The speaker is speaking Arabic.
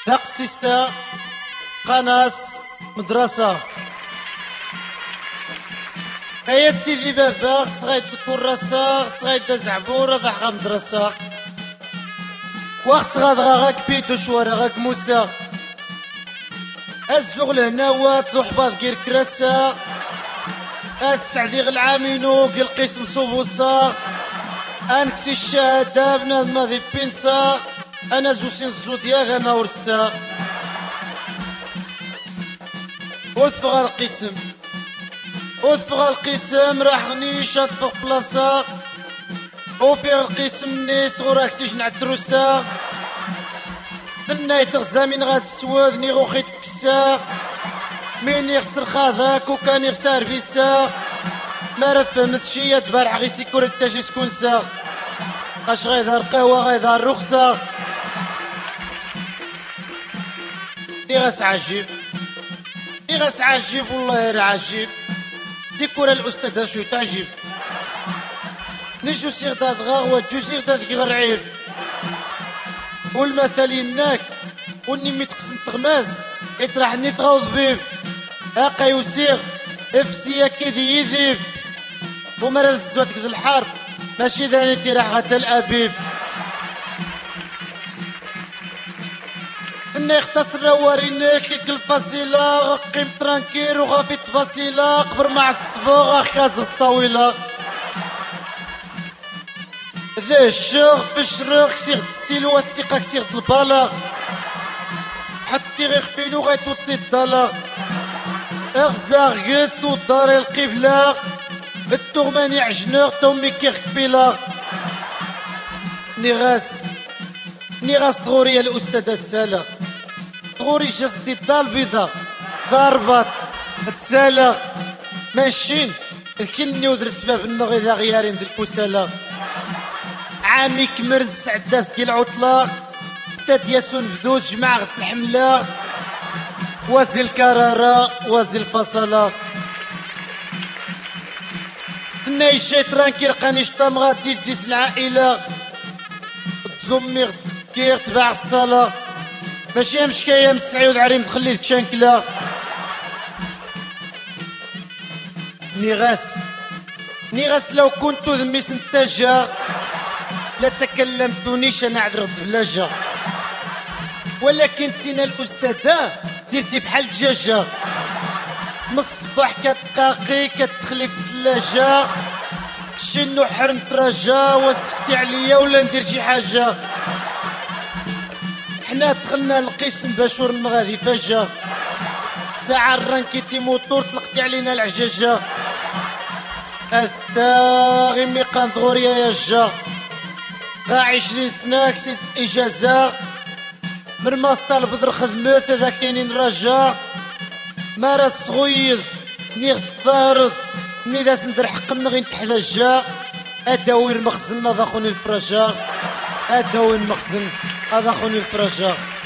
تقسيستا قناص مدرسة هيا سيدي بابا صغيد الكراسة صغيد زعبورة ضحكة مدرسة واخس غادغا غاك بيتو شوارع غاك موسى الزغل هنا وات ضحباط غير كراسة السعدي العامينو قل قسم صوبوصا انكسي الشهادة بنادم ماضي بينسا انا زوسين الزودياغ انا ورسا وثفغ القسم وثفغ القسم راحني شطفغ بلاصة وفي القسم نيس غوراك سجن عالدروسة ثنا يتغزى من غاد السواد ني غوخيت كسا مين يخسر خاذاك وكان يخسر بيسا ما راه فهمت شي تبارع غي سيكوريتا جي سكونسا اش غيظهر قهوة غيظهر رخصة لي غاس عجيب لي غاس عجيب والله راه عجيب ديكورا الاستاذ شو تعجب نيشو سيغ داد غاغوة جو سيغ داد غير عيب والمثل يناك وني ميتقسم تغماز يطرح ني تغوض بيب هاقا يوسيغ افسيا كيدي يذيب ومرض الزوات كذا الحرب ماشي ذاني دير غدا الابيب اني يختصر ورينيك كيك الفصيلة قيم ترانكير وغافي تفاصيلة قبر مع الصبوغ كاز الطاولة ذا الشغل في الشرق سيغ ستيلو والسيقاك سيغ البالا حتى غير فينو غيتوطي الضلا اغزاغ قيس وداري القبلة التغماني عجنوغ تومي كيغ كبيلة نغاس ضغوريا الأستاذة تسالة ضغوري جسدي الدار البيضا ضربات تسالة ماشين الكني ودر سباب النغ إذا غيارين ذي الكسالة عامي كمرز سعدات كي العطلة تاد ياسون بدود جماعة غد الحملة وازي الكرارة وازي الفصلة تناي الشيطران كيرقاني شطام غادي تجيس العائلة تزمي غتسكير تباع الصلاة ماشي مشكاية من السعيود عريم تخلي تشانكلا نغاس لو كنت ذمي سنتاجا لا تكلمتونيش انا عذر بلاجة ولكن تينا الاستاذة ديرتي بحال الدجاجة من الصباح كتقاقي كتدخلي في الثلاجة شنو حرن تراجا وسكتي عليا ولا ندير شي حاجة حنا دخلنا القسم باش ورنا غادي فجأة ساعة الرانكيتي موتور طلقتي علينا العجاجة الثاغي ميقان ضغوريا يا جا غا 20 سنة كسيت إجازة مرما الطالب ذر خدمات هذا كاينين رجا ما راه صغير ني الضارض ني داس ندير حق غي نتحلجا اداوير مخزن هذا خوني الفرجا اداوير مخزن هذا خوني الفرجا